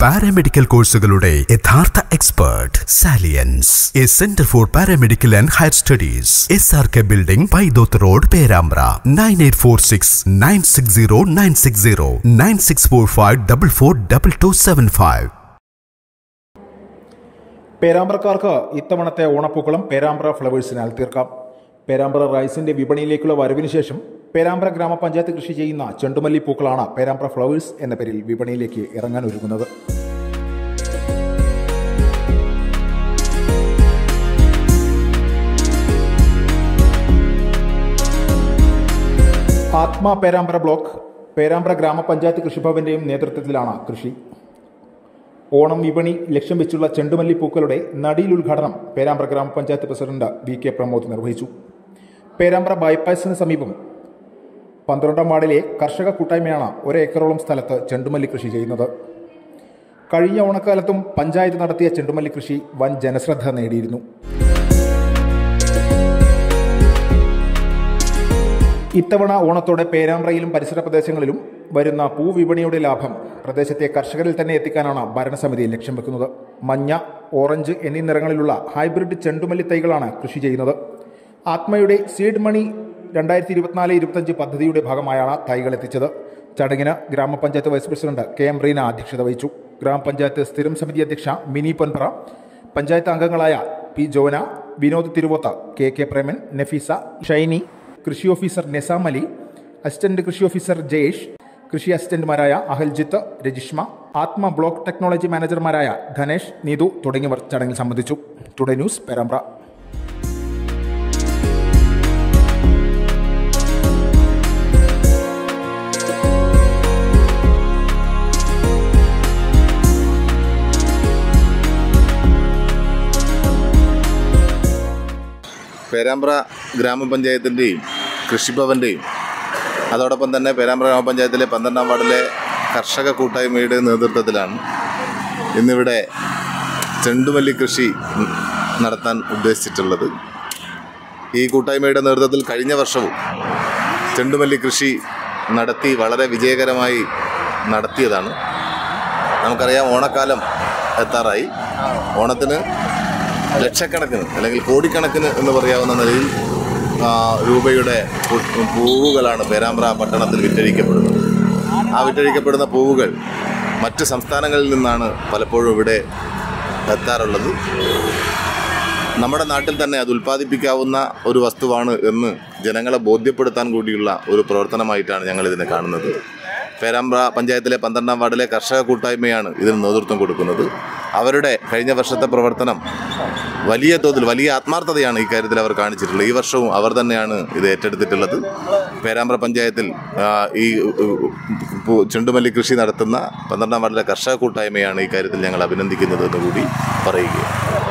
Paramedical കോഴ്സുകളുടെ യഥാർത്ഥ expert സാലിയൻസ്, a centre for paramedical and higher studies, SRK building, Paithoth road, Perambra. 9846960960 9645442275. പേരാമ്പ്രക്കാർക്ക് ഇത്തവണത്തെ ഓണപ്പൂക്കളം പേരാമ്പ്ര ഫ്ലവേഴ്സിനാൽ തീർക്കാം. പേരാമ്പ്ര റൈസിന്റെ വിപണിയിലേക്കുള്ള വരവിന് ശേഷം പേരാമ്പ്ര ഗ്രാമപഞ്ചായത്ത് കൃഷി ചെയ്യുന്ന ചെണ്ടുമല്ലി പൂക്കളാണ് പേരാമ്പ്ര ഫ്ലവേഴ്സ് എന്ന പേരിൽ വിപണിയിലേക്ക് ഇറങ്ങാൻ ഒരുങ്ങുന്നത്. ആത്മ പേരാമ്പ്ര ബ്ലോക്ക്, പേരാമ്പ്ര ഗ്രാമപഞ്ചായത്ത് കൃഷിഭവന്റെയും നേതൃത്വത്തിലാണ് കൃഷി. ഓണം വിപണി ലക്ഷ്യം വെച്ചുള്ള ചെണ്ടുമല്ലി പൂക്കളുടെ നടീൽ ഉദ്ഘാടനം പേരാമ്പ്ര ഗ്രാമപഞ്ചായത്ത് പ്രസിഡന്റ് VK പ്രമോദ് നിർവഹിച്ചു. പേരാമ്പ്ര ബൈപ്പാസിന് സമീപം 12ാം വാർഡിലെ കർഷക കൂട്ടായ്മയാണ് 1 ഏക്കറോളം സ്ഥലത്ത് ചെണ്ടുമല്ലി കൃഷി ചെയ്യുന്നത്. കഴിഞ്ഞ ഓണക്കാലത്തും പഞ്ചായത്ത് നടത്തിയ ചെണ്ടുമല്ലി കൃഷി വൻ ജനശ്രദ്ധ നേടിയിരുന്നു. ഇത്തവണ ഓണത്തോടെ പേരാമ്പ്രയിലും പരിസര പ്രദേശങ്ങളിലും വരുന്ന പൂവിപണിയുടെ ലാഭം പ്രദേശത്തെ കർഷകരിൽ തന്നെ എത്തിക്കാനാണ് ഭരണസമിതി ലക്ഷ്യം വെക്കുന്നത്. മഞ്ഞ, ഓറഞ്ച് എന്നീ നിറങ്ങളിലുള്ള ഹൈബ്രിഡ് ചെണ്ടുമല്ലി തൈകളാണ് കൃഷി ചെയ്യുന്നത്. ആത്മയുടെ സീഡ് മണി 2024-25 പദ്ധതിയുടെ ഭാഗമായാണ് തൈകൾ എത്തിച്ചത്. ചടങ്ങിന് ഗ്രാമപഞ്ചായത്ത് വൈസ് പ്രസിഡന്റ് KM റീന അധ്യക്ഷത വഹിച്ചു. ഗ്രാമപഞ്ചായത്ത് സ്ഥിരം സമിതി അധ്യക്ഷ മിനി പൊൻപ്ര, പഞ്ചായത്ത് അംഗങ്ങളായ P. ജോന, വിനോദ് തിരുവോത്ത, KK പ്രേമൻ, നഫീസ, ഷൈനി, കൃഷി ഓഫീസർ നിസാം അലി, അസിസ്റ്റന്റ് കൃഷി ഓഫീസർ ജയേഷ്, കൃഷി അസിസ്റ്റന്റുമാരായ Ahaljith, Rajishma, ATMA block technology മാനേജർമാരായ ധനേഷ്, നീതു തുടങ്ങിയവർ ചടങ്ങിൽ സംബന്ധിച്ചു. Today news, Perambra. പേരാമ്പ്ര ഗ്രാമപഞ്ചായത്തിൻ്റെയും കൃഷിഭവൻ്റെയും അതോടൊപ്പം തന്നെ പേരാമ്പ്ര ഗ്രാമപഞ്ചായത്തിലെ 12ാം വാർഡിലെ കർഷക കൂട്ടായ്മയുടെ നേതൃത്വത്തിലാണ് ഇന്നിവിടെ ചെണ്ടുമല്ലി കൃഷി നടത്താൻ ഉദ്ദേശിച്ചിട്ടുള്ളത്. ഈ കൂട്ടായ്മയുടെ നേതൃത്വത്തിൽ കഴിഞ്ഞ വർഷവും ചെണ്ടുമല്ലി കൃഷി നടത്തി വളരെ വിജയകരമായി നടത്തിയതാണ്. നമുക്കറിയാം, ഓണക്കാലം എത്താറായി. ഓണത്തിന് ലക്ഷക്കണക്കിന് അല്ലെങ്കിൽ കോടിക്കണക്കിന് എന്ന് പറയാവുന്ന നിലയിൽ രൂപയുടെ പൂവുകളാണ് പേരാമ്പ്ര പട്ടണത്തിൽ വിറ്റഴിക്കപ്പെടുന്നത്. ആ വിറ്റഴിക്കപ്പെടുന്ന പൂവുകൾ മറ്റ് സംസ്ഥാനങ്ങളിൽ നിന്നാണ് പലപ്പോഴും ഇവിടെ എത്താറുള്ളത്. നമ്മുടെ നാട്ടിൽ തന്നെ അത് ഉൽപ്പാദിപ്പിക്കാവുന്ന ഒരു വസ്തുവാണ് എന്ന് ജനങ്ങളെ ബോധ്യപ്പെടുത്താൻ കൂടിയുള്ള ഒരു പ്രവർത്തനമായിട്ടാണ് ഞങ്ങളിതിനെ കാണുന്നത്. പേരാമ്പ്ര പഞ്ചായത്തിലെ 12ാം വാർഡിലെ കർഷക കൂട്ടായ്മയാണ് ഇതിന് നേതൃത്വം കൊടുക്കുന്നത്. അവരുടെ കഴിഞ്ഞ വർഷത്തെ പ്രവർത്തനം വലിയ തോതിൽ, വലിയ ആത്മാർത്ഥതയാണ് ഈ കാര്യത്തിൽ അവർ കാണിച്ചിട്ടുള്ളത്. ഈ വർഷവും അവർ തന്നെയാണ് ഇത് ഏറ്റെടുത്തിട്ടുള്ളത്. പേരാമ്പ്ര പഞ്ചായത്തിൽ ഈ ചെണ്ടുമല്ലി കൃഷി നടത്തുന്ന 12ാം വാർഡിലെ കർഷക കൂട്ടായ്മയാണ് ഈ കാര്യത്തിൽ ഞങ്ങൾ അഭിനന്ദിക്കുന്നത് എന്ന് കൂടി പറയുകയാണ്.